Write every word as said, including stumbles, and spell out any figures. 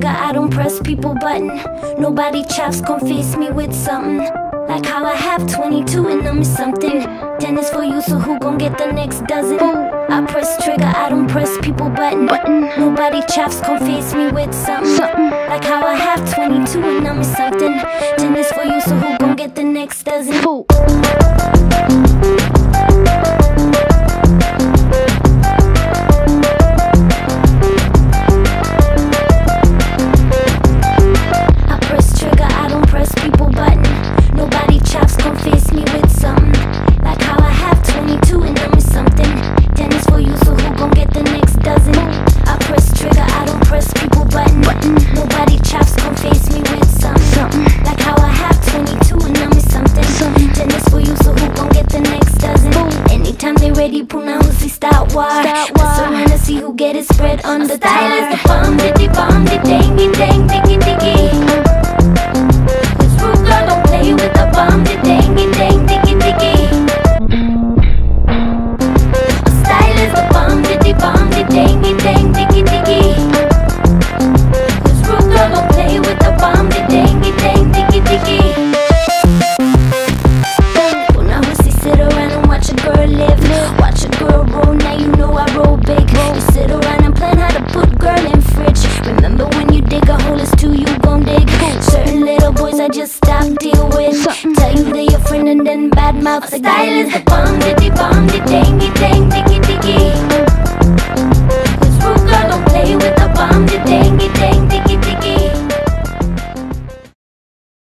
trigger, I don't press people button. Nobody chops, gon' face me with something. Like how I have twenty-two and I'm something. Ten is for you, so who gon' get the next dozen? I press trigger, I don't press people button. Nobody chops, gon' face me with something. Like how I have twenty-two and I'm something. Ten is for you, so who gon' get the next dozen? Nobody chops, gon' face me with something. Like how I have twenty-two and I'm something. Ten is for you, so who gon' get the next dozen? Anytime they ready, puna husi start war. Mess around and see who get it spread on the style is the bomb, diddy bomb, di dangy dang, diggy diggy. Cause rude girl don't play with the bomb, di dangy dang, diggy diggy. My style is the bomb, diddy bomb, di dangy dang, diggy diggy. Don't play with the bomb, the dangy dang, diggy diggy. Puna husi sit around and watch a girl live. Watch a girl roll, now you know I roll big. You sit around and plan how to put girl in fridge. Remember when you dig a hole, it's two you gon' dig. Certain little boys I just stop deal with. Tell you they your friend and then bad mouth. The style is the bomb, diddy bomb, the dangy dang, diggy.